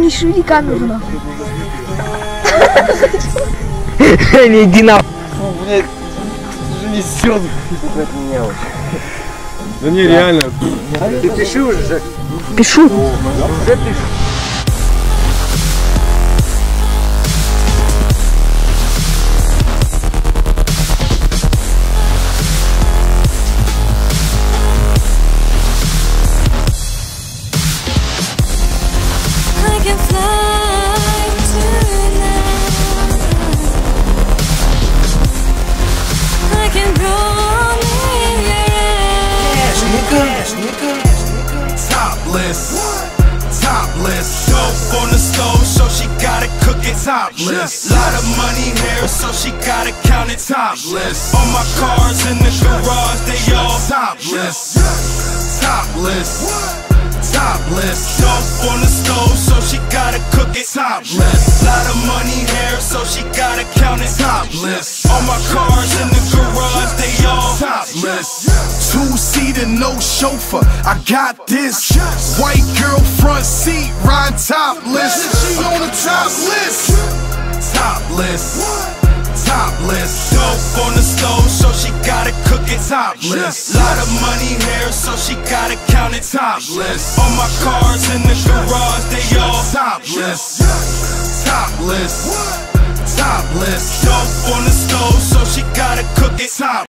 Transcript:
шевелика нужно. Не иди на... Блять, уже несет от меня вообще. Да не, реально. Ты пиши уже, Жек. Пишу. Уже пишу. Topless, dope on the stove, so she gotta cook it topless. Lot of money here, so she gotta count it topless. All my cars in the garage, they all topless. Topless. Topless, dope on the stove, so she gotta cook it topless. Lot of money here, so she gotta count it topless. All my cars in the garage, they all topless. Two-seater, no chauffeur, I got this. White girl front seat, ride topless. She on the top list. Topless. Topless, dope on the stove, so she gotta cook it topless. Lot of money here, so she gotta count it topless. All my cars in the garage, they all topless. Topless, topless, dope on the stove, so she gotta cook it topless.